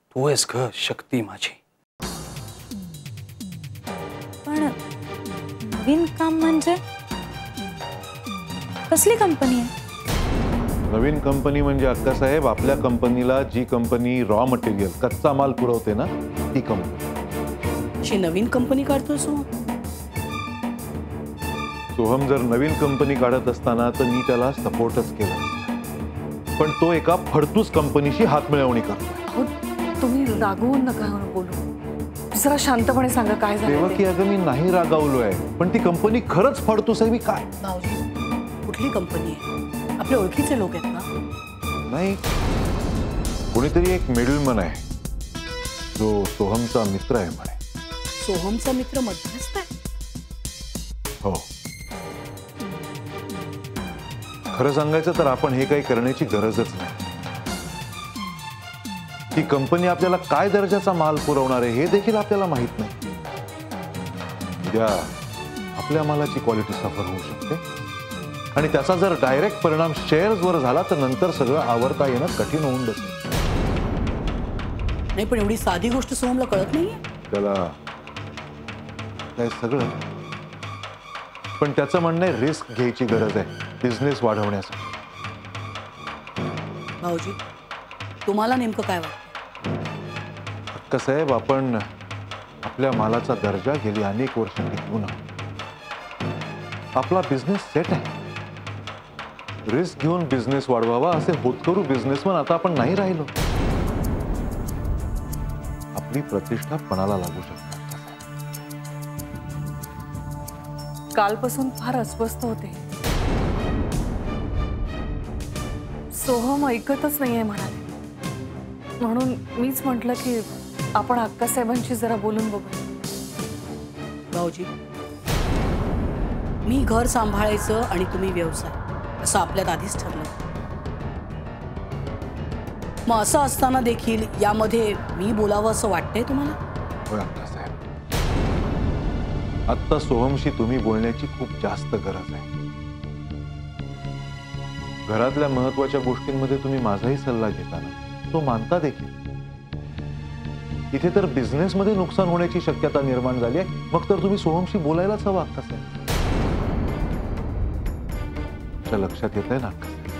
तू आहेस ग शक्ती माझी. पण नवीन काम म्हणजे कसली कंपनी आहे? नवीन कंपनी म्हणजे अक्कासाहेब, आपल्या कंपनीला जी कंपनी रॉ मटेरियल कच्चा माल पुरवते ना, ती कंपनी. अशी नवीन कंपनी काढतोय सोहम जर नवीन कंपनी काढत असताना तर मी त्याला सपोर्टच केला असता. पण तो एका फडतूस कंपनीशी हातमिळवणी करतोय. अहो तुम्ही रागवून नका बोलू, जरा शांतपणे सांगा काय झालं. देवकी अगं मी नाही रागावलोय, पण ती कंपनी खरंच फडतूस आहे. मी काय भाऊजी कुठली कंपनी आहे? आपल्या ओळखीचे लोक आहेत ना? नाही, कोणीतरी एक मिडलमन आहे जो सोहमचा मित्र आहे म्हणे. सोहमचा मित्र मध्यस्थ आहे? हो. खरं सांगायचं तर आपण हे काही करण्याची गरजच नाही. ती कंपनी आपल्याला काय दर्जाचा माल पुरवणार आहे हे देखील आपल्याला माहित नाही. उद्या आपल्या मालाची क्वालिटी सफर होऊ शकते आणि त्याचा जर डायरेक्ट परिणाम शेअर्सवर झाला तर नंतर सगळं आवरता येणं कठीण होऊन बसेल. नाही, पण एवढी साधी गोष्ट सोहमला कळत नाहीये. त्याला काय सगळं, पण त्याचं म्हणणं आहे रिस्क घ्यायची गरज आहे बिझनेस वाढवण्यासाठी. भाऊजी तुम्हाला नेमकं काय वाटतं? अक्कासाहेब, आपण आपल्या मालाचा दर्जा गेली अनेक वर्ष टिकवून आपला बिझनेस सेट आहे. रिस्क घेऊन बिझनेस वाढवावा असे होतकरू बिझनेसमन आता आपण नाही राहिलो. आपली प्रतिष्ठा पणाला लागू शकते. कालपासून फार अस्वस्थ होते. सोहम ऐकतच नाहीये म्हणाले, म्हणून मीच म्हटलं की आपण अक्कासाहेबांशी जरा बोलून बघू. भाऊजी मी घर सांभाळायचं आणि तुम्ही व्यवसाय असं आपल्यात आधीच ठरलं. मग असं असताना देखील यामध्ये मी बोलावं असं वाटतंय तुम्हाला? होय अक्कासाहेब, आत्ता सोहमशी तुम्ही बोलण्याची खूप जास्त गरज आहे. घरातल्या महत्वाच्या गोष्टींमध्ये तुम्ही माझाही सल्ला घेताना तो मानता देखील. इथे तर बिझनेसमध्ये नुकसान होण्याची शक्यता निर्माण झाली आहे, मग तर तुम्ही सोहमशी बोलायलाच हवं अक्कासाहेब. लक्षात येत आहे ना?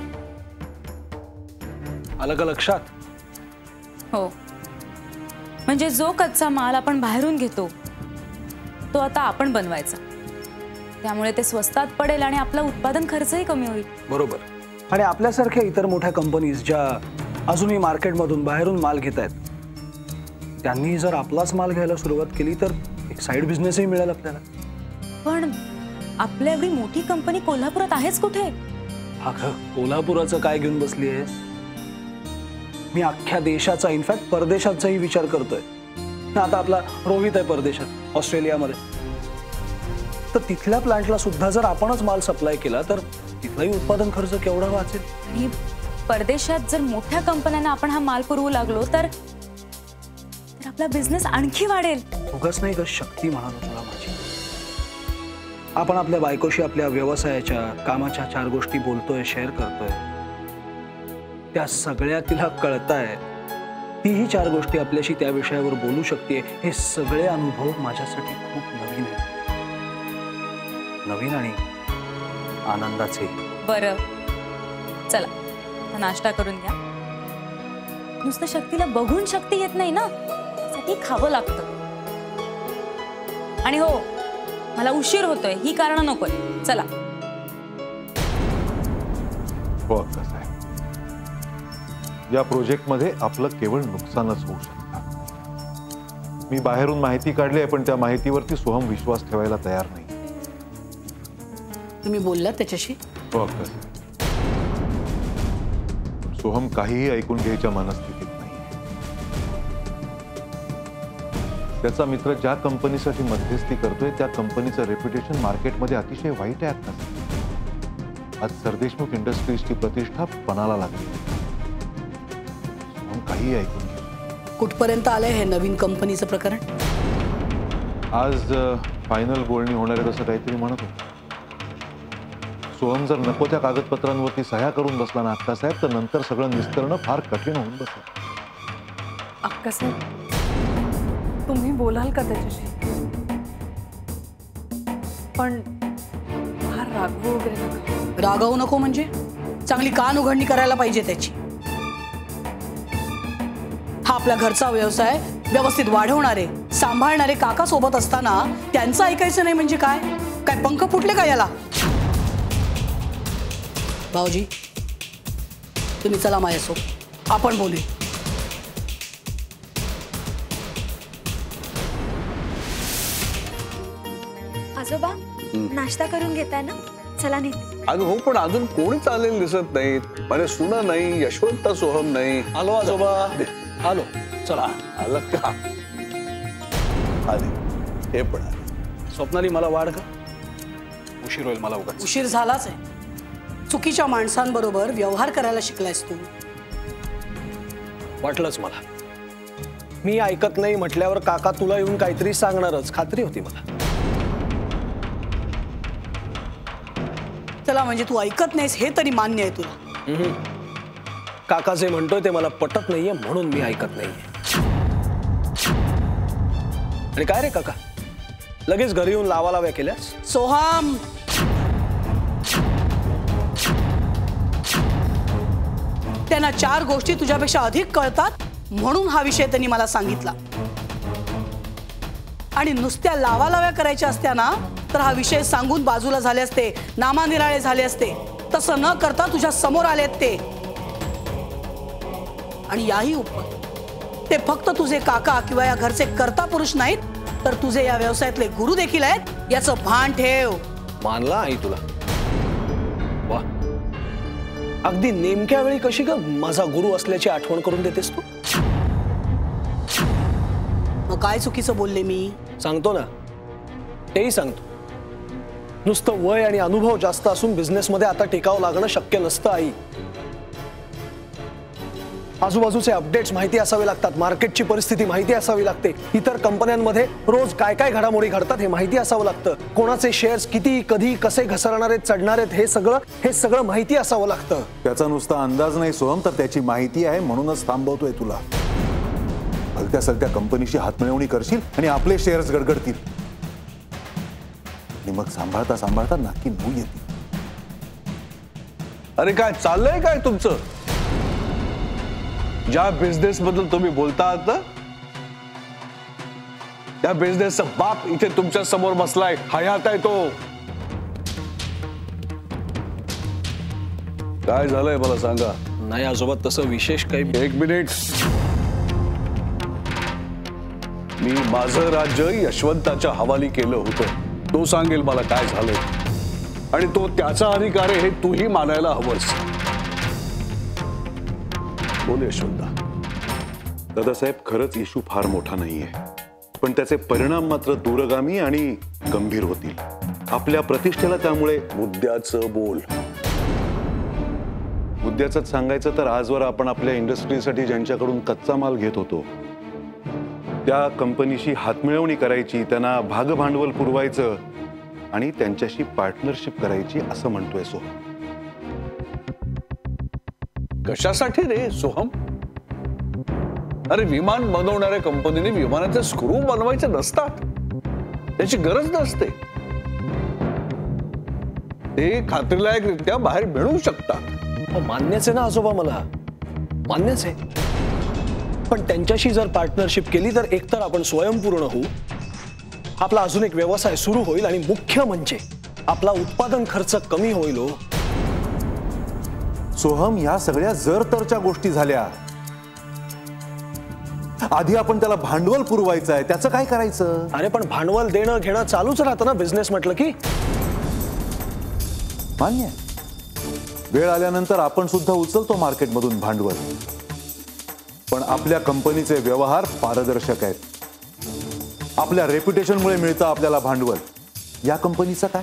आलं का लक्षात? हो, म्हणजे जो कच्चा माल आपण बाहेरून घेतो तो आता आपण बनवायचा. त्यामुळे ते स्वस्तात पडेल आणि आपला उत्पादन खर्चही कमी होईल. बरोबर. आणि आपल्यासारख्या इतर मोठ्या कंपनीज ज्या अजूनही मार्केटमधून बाहेरून माल घेत आहेत, त्यांनी जर आपलाच माल घ्यायला सुरुवात केली तर एक साइड बिझनेसही मिळेल आपल्याला. पण आपल्या एवढी मोठी कंपनी कोल्हापुरात आहेच कुठे? अगं कोल्हापुराचं काय घेऊन बसली आहेस? मी अख्ख्या देशाचा, इनफॅक्ट परदेशाचाही विचार करतोय. आता आपला रोहित आहे परदेशात, ऑस्ट्रेलियामध्ये. तर तिथल्या प्लांटला सुद्धा जर आपणच माल सप्लाय केला तर तिथलाही उत्पादन खर्च केवढा वाचेल. आणि परदेशात जर मोठ्या कंपन्यांना आपण हा माल पुरवू लागलो तर आपला बिझनेस आणखी वाढेल. उगाच नाही ग शक्ती म्हणालो तुला माझी. आपण आपल्या बायकोशी आपल्या व्यवसायाच्या, कामाच्या 4 गोष्टी बोलतोय, शेअर करतोय. त्या सगळ्या तिला कळताय. तीही 4 गोष्टी आपल्याशी त्या विषयावर बोलू शकते. हे सगळे अनुभव माझ्यासाठी खूप नवीन आहेत. नवीन आणि आनंदाचे. बरं चला नाश्ता करून घ्या. नुसतं शक्तीला बघून शक्ती येत नाही ना, साठी खावं लागतं. आणि हो, मला उशीर होतोय ही कारण नकोय. चला. हो अक्कासाहेब, या प्रोजेक्टमध्ये आपलं केवळ नुकसानच होऊ शकतं. मी बाहेरून माहिती काढली आहे, पण त्या माहितीवरती सोहम विश्वास ठेवायला तयार नाही. तुम्ही बोललात त्याच्याशी? हो अक्कासाहेब, सोहम काहीही ऐकून घ्यायच्या मनस्थितीत नाही. त्याचा मित्र ज्या कंपनीसाठी मध्यस्थी करतोय त्या कंपनीचं रेप्युटेशन मार्केटमध्ये अतिशय वाईट आहे. आता आज सरदेशमुख इंडस्ट्रीजची प्रतिष्ठा पणाला लागली. सोहम काहीही ऐकून घे. कुठपर्यंत आलंय हे नवीन कंपनीचं प्रकरण? आज फायनल बोलणी होणार आहे असं काहीतरी म्हणत होतं. सोहम जर नको त्या कागदपत्रांवरती सह्या करून बसला ना अक्कासाहेब, तर नंतर सगळं निस्तरणं फार कठीण होऊन बसेल. अक्कासाहेब तुम्ही बोलाल का त्याच्याशी? पण फार रागवू वगैरे नका. रागवू नको म्हणजे? चांगली कान उघडणी करायला पाहिजे त्याची. हा आपला घरचा व्यवसाय व्यवस्थित वाढवणारे सांभाळणारे काका सोबत असताना त्यांचं ऐकायचं नाही म्हणजे काय? काय पंख फुटले का याला? भाऊजी तुम्ही चला माझ्यासोबत, आपण बोलूया. आजोबा नाश्ता करून घेताय ना? चला नाही. अगं हो, पण अजून कोणीच आलेलं दिसत नाहीत. म्हणजे सुना नाही, यशवंत सोहम नाही. आलो आजोबा, आलो. चला. आलं का? आले, हे पण आले. स्वप्नाली मला वाढ का? उशीर होईल मला उगाच. उशीर झालाच आहे. चुकीच्या माणसांबरोबर व्यवहार करायला शिकलायस तू. वाटलंच मला. मी ऐकत नाही म्हटल्यावर काका तुला येऊन काहीतरी सांगणारच, खात्री होती मला. चला म्हणजे तू ऐकत नाहीस हे तरी मान्य आहे तुला. काका जे म्हणतोय ते मला पटत नाहीये म्हणून मी ऐकत नाहीये. आणि काय रे काका, लगेच घरी येऊन लावालाव्या केल्यास? सोहम, त्यांना 4 गोष्टी तुझ्यापेक्षा अधिक कळतात म्हणून हा विषय त्यांनी मला सांगितला. आणि नुसत्या लावालाव्या करायच्या असत्या ना तर हा विषय सांगून बाजूला झाले असते, नामानिराळे झाले असते. तसं न करता तुझ्या समोर आलेत ते. आणि याही उपर ते फक्त तुझे काका किंवा या घरचे कर्ता पुरुष नाहीत, तर तुझे या व्यवसायातले गुरु देखील आहेत, याचं भान ठेव. मानला आई तुला. वा, अगदी नेमक्या वेळी कशी ग माझा गुरु असल्याची आठवण करून देतेस तू? मग काय चुकीचं बोलले मी? सांगतो ना, तेही सांगतो. नुसतं वय आणि अनुभव जास्त असून बिझनेसमध्ये आता टिकावं लागणं शक्य नसतं आई. आजूबाजूचे अपडेट्स माहिती असावे लागतात, मार्केटची परिस्थिती माहिती असावी लागते, इतर कंपन्यांमध्ये रोज काय काय घडामोडी घडतात हे माहिती असावं लागतं, कोणाचे शेअर्स किती कधी कसे घसरणार आहेत चढणार आहेत हे सगळं माहिती असावं लागतं. त्याचा नुसता अंदाज नाही सोहम, तर त्याची माहिती आहे म्हणूनच थांबवतोय तुला. भलत्या सलत्या कंपनीशी हातमिळवणी करशील आणि आपले शेअर्स गडगडतील आणि मग सांभाळता सांभाळता नाकी नऊ येतील. अरे काय चाललंय काय तुमचं? ज्या बिझनेस बद्दल तुम्ही बोलतात ना, त्या बिझनेसचा बाप इथे तुमच्या समोर बसलाय, हयात आहे तो. काय झालंय मला सांगा. नाही आजोबा, तसं विशेष काही. 1 मिनिट. मी माझं राज्य यशवंताच्या हवाली केलं होतं. तो सांगेल मला काय झालंय, आणि तो त्याचा अधिकार आहे हे तूही मानायला हवंस. बोल यशवंता. दादासाहेब, खरंच इश्यू फार मोठा नाहीये, पण त्याचे परिणाम मात्र दूरगामी आणि गंभीर होतील. आपल्या प्रतिष्ठेला त्यामुळे. मुद्द्याचं बोल. मुद्द्याचं सांगायचं तर आजवर आपण आपल्या इंडस्ट्रीसाठी ज्यांच्याकडून कच्चा माल घेत होतो त्या कंपनीशी हातमिळवणी करायची, त्यांना भागभांडवल पुरवायचं आणि त्यांच्याशी पार्टनरशिप करायची असं म्हणतोय सोहम. कशासाठी रे सोहम? अरे विमान बनवणाऱ्या कंपनीने विमानाचे स्क्रू बनवायचे नसतात, त्याची गरज नसते. ते खात्रीलायकरित्या बाहेर मिळू शकतात. मान्यच आहे ना आजोबा, मला मान्यच आहे. पण त्यांच्याशी जर पार्टनरशिप केली तर एकतर आपण स्वयंपूर्ण होऊ, आपला अजून एक व्यवसाय सुरू होईल आणि मुख्य म्हणजे आपला उत्पादन खर्च कमी होईल. हो सोहम, या सगळ्या जर तरच्या गोष्टी झाल्या. आधी आपण त्याला भांडवल पुरवायचं आहे, त्याचं काय करायचं? अरे पण भांडवल देणं घेणं चालूच राहतं ना बिझनेस म्हटलं की. मान्य, वेळ आल्यानंतर आपण सुद्धा उचलतो मार्केटमधून भांडवल. पण आपल्या कंपनीचे व्यवहार पारदर्शक आहेत. आपल्या रेप्युटेशनमुळे मिळतं आपल्याला भांडवल. या कंपनीचं काय?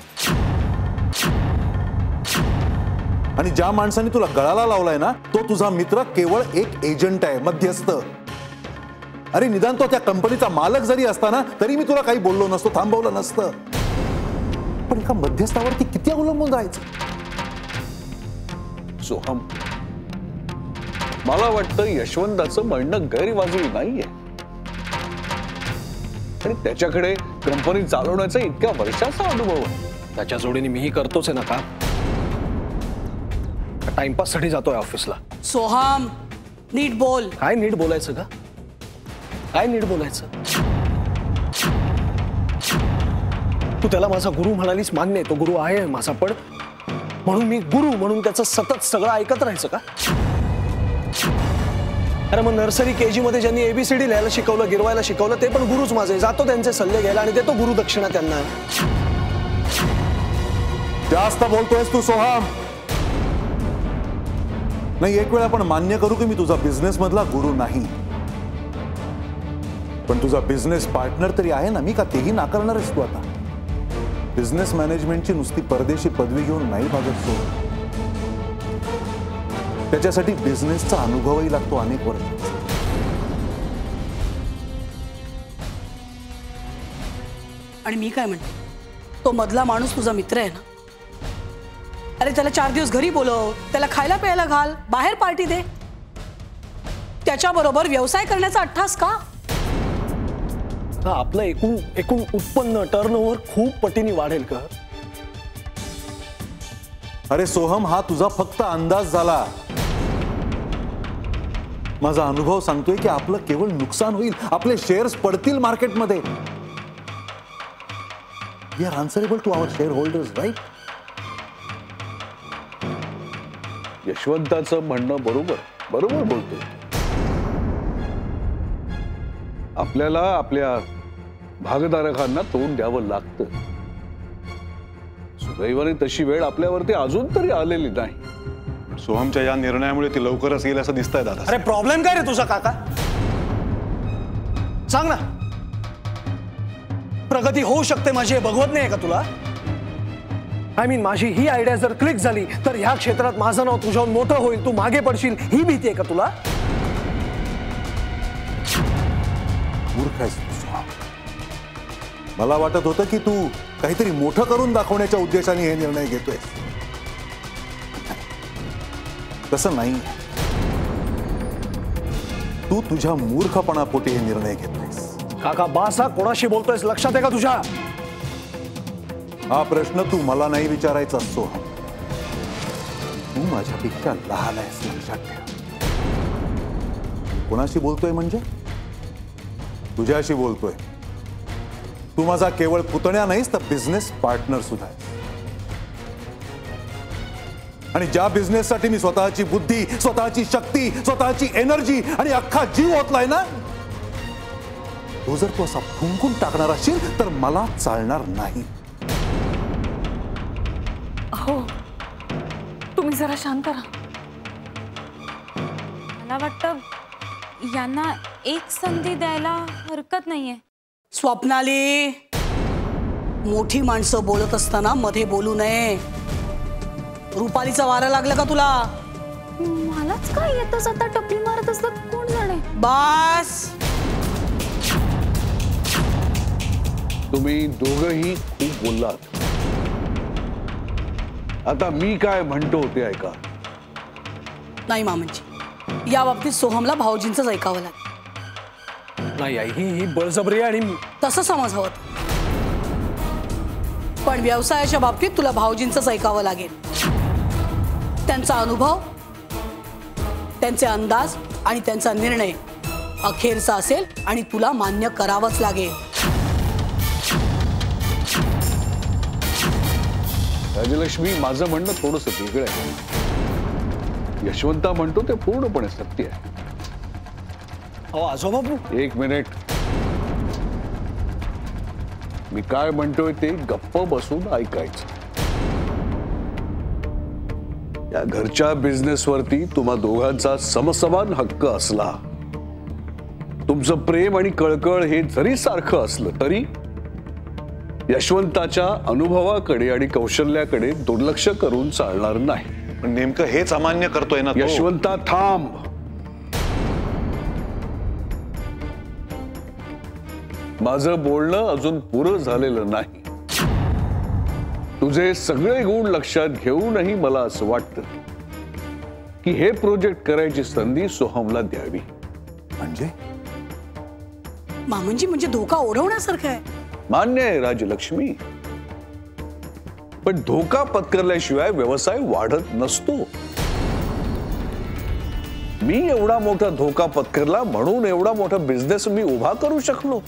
आणि ज्या माणसाने तुला गळाला लावलाय ना, तो तुझा मित्र केवळ एक एजंट आहे, मध्यस्थ. अरे निदान तो त्या कंपनीचा मालक जरी असताना तरी मी तुला काही बोललो नसतो, थांबवलं नसतं. पण एका मध्यस्थावरती किती अवलंबून राहायचं? सोहम, मला वाटतं यशवंताचं म्हणणं गैरवाजवी नाहीये आणि त्याच्याकडे कंपनी चालवण्याचा इतक्या वर्षाचा अनुभव आहे. त्याच्या जोडीने मीही करतोच आहे ना काम. टाइमपास साठी जातोय ऑफिसला. सोहम, नीट बोल. काय नीट बोलायचं का? काय नीट बोलायचं? तू त्याला माझा गुरु म्हणालीस, मान्य आहे, तो गुरु आहे माझा, पण म्हणून मी गुरु म्हणून त्याचं सतत सगळं ऐकत राहायचं का? अरे मग नर्सरी केजी मध्ये ज्यांनी एबीसीडी लिहायला शिकवलं, गिरवायला शिकवलं, ते पण गुरुच माझे. जातो त्यांचे सल्ले घ्यायला आणि देतो गुरु दक्षिणा त्यांना. जास्त बोलतोयस तू सोहम. नाही, एक वेळ आपण मान्य करू की मी तुझा बिझनेस मधला गुरु नाही, पण तुझा बिझनेस पार्टनर तरी आहे ना. मी का तेही नाकारणारच तू आता? बिझनेस मॅनेजमेंटची नुसती परदेशी पदवी घेऊन नाही भागत तो. त्याच्यासाठी बिझनेसचा अनुभवही लागतो अनेक वर्ष. आणि मी काय म्हणते, तो मधला माणूस तुझा मित्र आहे ना. अरे त्याला 4 दिवस घरी बोलव, त्याला खायला प्यायला घाल, बाहेर पार्टी दे. त्याच्याबरोबर व्यवसाय करण्याचा अट्टास का? आपलं एकूण उत्पन्न टर्नओव्हर खूप पटीने वाढेल का? अरे सोहम, हा तुझा फक्त अंदाज झाला. माझा अनुभव सांगतोय की आपलं केवळ नुकसान होईल. आपले शेअर्स पडतील मार्केटमध्ये. We are answerable to our share holders, right? यशवंताचं म्हणणं बरोबर बोलतोय. आपल्याला आपल्या भागधारकांना तोंड द्यावं लागतं. सुदैवाने तशी वेळ आपल्यावरती अजून तरी आलेली नाही. सोहमच्या या निर्णयामुळे ती लवकरच येईल असं दिसतंय दादा. अरे प्रॉब्लेम काय रे तुझा काका? सांग ना. प्रगती होऊ शकते माझी, हे बघवत नाही का तुला? आय मीन, माझी ही आयडिया जर क्लिक झाली तर ह्या क्षेत्रात माझं नाव तुझ्याहून मोठं होईल, तू मागे पडशील, ही भीती आहे का तुला? मूर्ख आहेस तू सोहम. मला वाटत होतं की तू काहीतरी मोठं करून दाखवण्याच्या उद्देशाने हे निर्णय घेतोय. तसं नाही. तू तुझ्या मूर्खपणापोटी हे निर्णय घेतोयस. काका बासा, कोणाशी बोलतोयस लक्षात आहे का तुझ्या? हा प्रश्न तू मला नाही विचारायचा सोहम. तू माझ्यापेक्षा लहान आहेस, लक्षात ठेव. कोणाशी बोलतोय म्हणजे? तुझ्याशी बोलतोय. तू माझा केवळ पुतण्या नाहीस तर बिझनेस पार्टनर सुद्धा आहेस. आणि ज्या बिझनेससाठी मी स्वतःची बुद्धी, स्वतःची शक्ती, स्वतःची एनर्जी आणि अख्खा जीव ओतलाय ना, तो जर तू असा फुंकून टाकणार असेल तर मला चालणार नाही. हो, तुम्ही जरा शांत राहा. मला वाटतं यांना एक संधी द्यायला हरकत नाहीये. स्वप्नाली, मोठी माणसं बोलत असताना मध्ये बोलू नये. रुपालीचा वारा लागला का तुला? मलाच काय येतच आता टपली मारत असतात, कोण जाणे. बस. तुम्ही दोघंही खूप बोललात. आता मी काय म्हणतो ते ऐका. नाही मामांची, या बाबतीत सोहमला भाऊजींचंच ऐकावं लागेल. नाही आई, ही बळजबरी आहे. आणि तसं समज हवं, पण व्यवसायाच्या बाबतीत तुला भाऊजींचंच ऐकावं लागेल. त्यांचा अनुभव, त्यांचे अंदाज आणि त्यांचा निर्णय अखेरचा असेल आणि तुला मान्य करावंच लागेल. राजलक्ष्मी, माझं म्हणणं थोडंसं वेगळं आहे. यशवंता म्हणतो ते पूर्णपणे सत्य आहे. अहो आजोबाबू, एक मिनिट. मी काय म्हणतोय ते गप्प बसून ऐकायचं. या घरच्या बिझनेसवरती तुम्हा दोघांचा समसमान हक्क असला, तुमचं प्रेम आणि कळकळ हे जरी सारखं असलं तरी यशवंताच्या अनुभवाकडे आणि कौशल्याकडे दुर्लक्ष करून चालणार नाही. पण नेमकं हेच अमान्य करतोय ना तो. यशवंता, थांब. माझं बोलणं अजून पुरं झालेलं नाही. तुझे सगळे गुण लक्षात घेऊनही मला असं वाटतं की हे प्रोजेक्ट करायची संधी सोहमला द्यावी. म्हणजे मामनजी, म्हणजे धोका ओढवण्यासारखं आहे. मान्य आहे राजलक्ष्मी, पण धोका पत्करल्याशिवाय व्यवसाय वाढत नसतो. मी एवढा मोठा धोका पत्करला म्हणून एवढा मोठा बिझनेस मी उभा करू शकलो.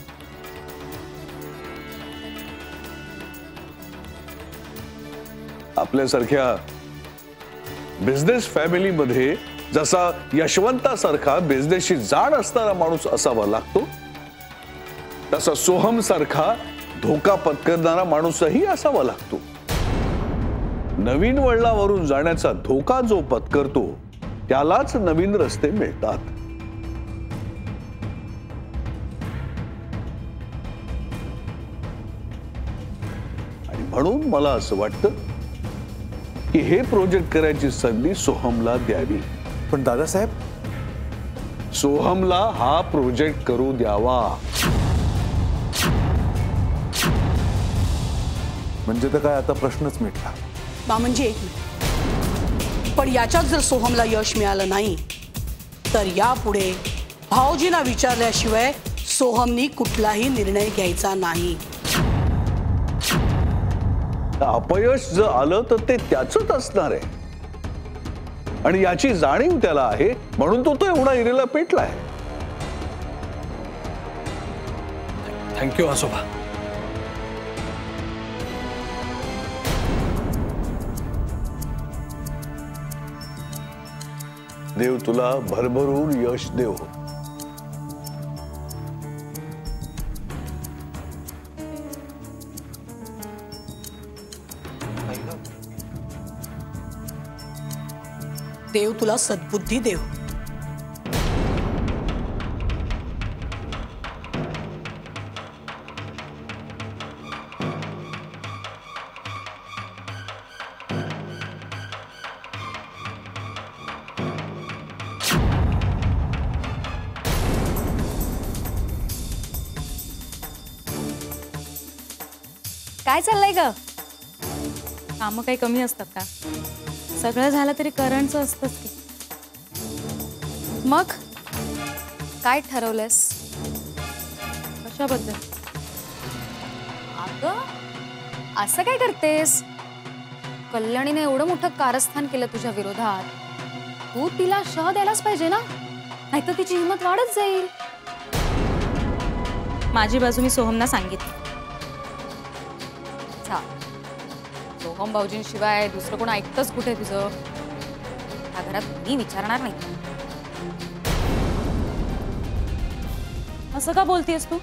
आपल्यासारख्या बिझनेस फॅमिलीमध्ये जसा यशवंतासारखा बिझनेसची जाण असणारा माणूस असावा लागतो, तसा सोहम सारखा धोका पत्करणारा माणूसही असावा लागतो. नवीन वळणावरून जाण्याचा धोका जो पत्करतो त्यालाच नवीन रस्ते मिळतात. आणि म्हणून मला असं वाटतं की हे प्रोजेक्ट करायची संधी सोहमला द्यावी. पण दादासाहेब, सोहमला हा प्रोजेक्ट करू द्यावा. म्हणजे तर काय आता प्रश्नच मिटला. मामनजी, एक मिनिट. पण याच्यात जर सोहमला यश मिळालं नाही तर यापुढे भाऊजींना विचारल्याशिवाय सोहमनी कुठलाही निर्णय घ्यायचा नाही. अपयश जर आलं तर ते त्याचंच असणार आहे आणि याची जाणीव त्याला आहे, म्हणून तो एवढा इरेला पेटलाय. थँक्यू आजोबा. देव तुला भरभरून यश देव. देव तुला सद्बुद्धी देव. काय चाललंय ग? कामं काही कमी असतात का? सगळं झालं तरी करंटचं असतंच की. मग काय ठरवलंस? कशाबद्दल? अगं असं काय करतेस? कल्याणीने एवढं मोठं कारस्थान केलं तुझ्या विरोधात, तू तिला शह द्यायलाच पाहिजे ना, नाहीतर तिची हिंमत वाढत जाईल. माझी बाजू मी सोहमना सांगितली. सोहम भाऊजींशिवाय दुसरं कोण ऐकतच कुठे तुझं? त्या घरात मी विचारणार नाही. असं का बोलतेस तू?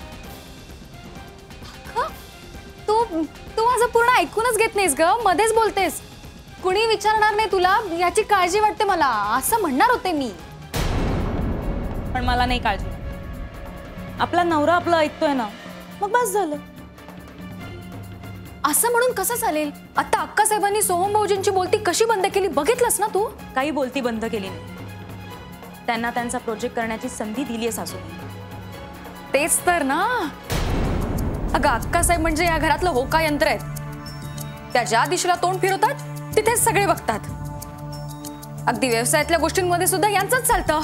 तू तू माझं पूर्ण ऐकूनच घेत नाहीस ग, मध्येच बोलतेस. कुणी विचारणार नाही तुला याची काळजी वाटते मला, असं म्हणणार होते मी. पण मला नाही काळजी. आपला नवरा आपलं ऐकतोय ना, मग बस झालं. असं म्हणून कसं चालेल? आता अक्कासाहेबांनी सोहम भाऊजींची बोलती कशी बंद केली बघितलंस ना तू? काही बोलती बंद केली नाही. त्यांना त्यांचा प्रोजेक्ट करण्याची संधी दिली आहे सासूने. तेच तर ना. अगं अक्कासाहेब म्हणजे या घरातलं होका यंत्र आहेत. त्या ज्या दिशेला तोंड फिरवतात तिथेच सगळे बघतात. अगदी व्यवसायातल्या गोष्टींमध्ये सुद्धा यांचंच चालतं.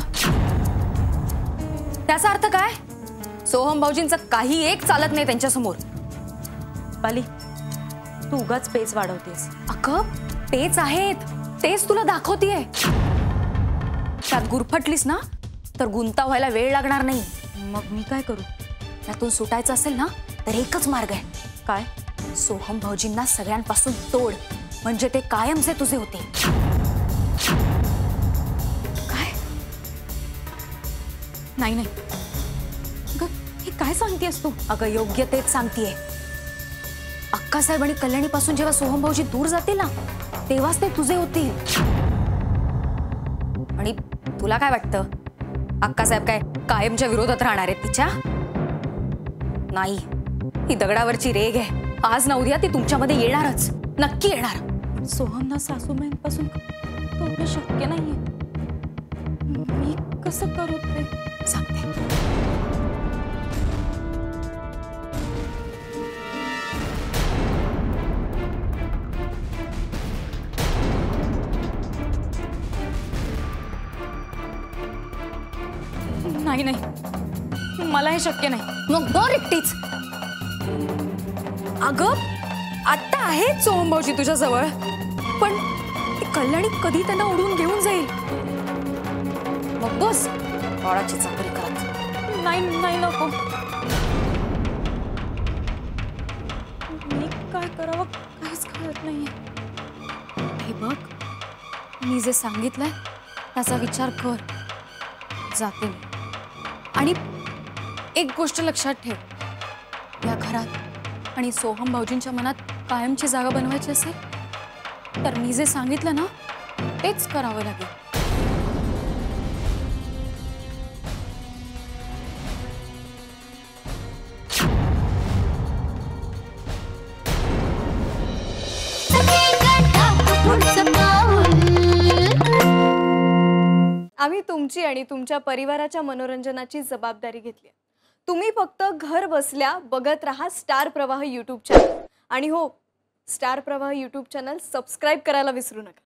त्याचा अर्थ काय? सोहम भाऊजींचं काही एक चालत नाही त्यांच्यासमोर. बाली, तू उगाच पेच वाढवतेस. अगं तेच आहेत, तेच तुला दाखवतेय. त्यात गुरफटलीस ना तर गुंता व्हायला वेळ लागणार नाही. मग मी काय करू? त्यातून सुटायचं असेल ना तर एकच मार्ग आहे. काय? सोहम भाऊजींना सगळ्यांपासून तोड, म्हणजे ते कायमचे तुझे होते. काय? नाही नाही, अगं हे काय सांगतेस तू? अगं योग्य तेच सांगतेय. अक्कासाहेब आणि कल्याणीपासून जेव्हा सोहम भाऊजी दूर जातील ना तेव्हाच ते तुझे होतील. आणि तुला काय वाटतं, अक्कासाहेब काय कायमच्या विरोधात राहणार आहेत तिच्या? नाही, ही दगडावरची रेघ आहे. आज ना उद्या ती तुमच्यामध्ये येणारच, नक्की येणार. सोहमना सासूबाईंपासून तोडणं शक्य नाहीये. मी कसं करू ते सांगते. हे शक्य नाही. मग बोर एकटीच. अगं आता आहे सोहम भाऊजी तुझ्या जवळ, पण ती कल्याणी कधी त्यांना उडून घेऊन जाईल. मग बस बाळाची चाकरी करत. नाही नाही नको. मी काय करावं काहीच कळत नाहीये. हे बघ, मी जे सांगितलंय त्याचा विचार कर. जाते मी. आणि एक गोष्ट लक्षात ठेव, या घरात आणि सोहम भाऊजींच्या मनात कायमची जागा बनवायची असेल तर मी जे सांगितलं ना तेच करावं लागेल. आम्ही तुमची आणि तुमच्या परिवाराच्या मनोरंजनाची जबाबदारी घेतली. तुम्ही फक्त घर बसल्या बघत राहा स्टार प्रवाह यूट्यूब चॅनल. आणि हो, स्टार प्रवाह यूट्यूब चॅनल सबस्क्राईब करायला विसरू नका.